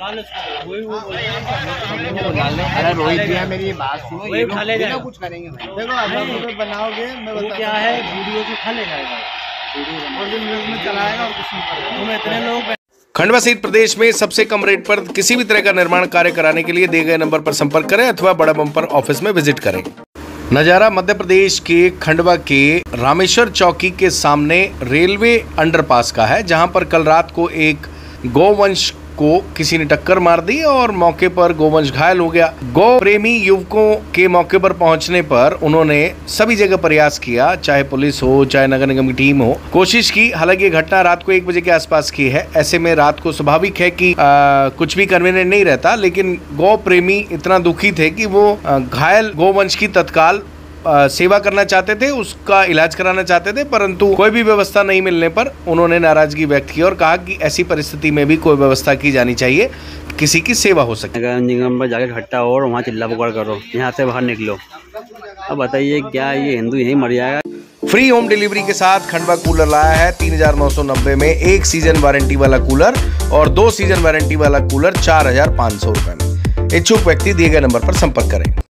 अरे रोहित भैया मेरी बात सुनो, ये खा ले जाएगा, कुछ करेंगे भाई। देखो आप बनाओगे, मैं बता क्या है, वीडियो से खा ले जाएगा और जो न्यूज़ में चलाएगा और कुछ नहीं करेगा। इतने लोग खंडवा सहित प्रदेश में सबसे कम रेट पर किसी भी तरह का निर्माण कार्य कराने के लिए दिए गए नंबर पर संपर्क करें अथवा बड़ा बम्पर ऑफिस में विजिट करें। नजारा मध्य प्रदेश के खंडवा के रामेश्वर चौकी के सामने रेलवे अंडरपास का है, जहां पर कल रात को एक गौवंश को किसी ने टक्कर मार दी और मौके पर गौवंश घायल हो गया। गौ प्रेमी युवकों के मौके पर पहुंचने पर उन्होंने सभी जगह प्रयास किया, चाहे पुलिस हो चाहे नगर निगम की टीम हो, कोशिश की। हालांकि ये घटना रात को 1 बजे के आसपास की है। ऐसे में रात को स्वाभाविक है कि कुछ भी कन्वीनियंट नहीं रहता, लेकिन गौ प्रेमी इतना दुखी थे कि वो घायल गौवंश की तत्काल सेवा करना चाहते थे, उसका इलाज कराना चाहते थे, परंतु कोई भी व्यवस्था नहीं मिलने पर उन्होंने नाराजगी व्यक्त की और कहा कि ऐसी परिस्थिति में भी कोई व्यवस्था की जानी चाहिए, किसी की सेवा हो सके। नगर निगम पर जाके इकट्ठा हो और वहाँ चिल्ला पुकार करो, यहाँ से बाहर निकलो। अब बताइए क्या ये हिंदू यहीं मर जाएगा। फ्री होम डिलीवरी के साथ खंडवा कूलर लाया है 3990 में 1 सीजन वारंटी वाला कूलर और 2 सीजन वारंटी वाला कूलर 4500 रुपए में। इच्छुक व्यक्ति दिए गए नंबर पर संपर्क करें।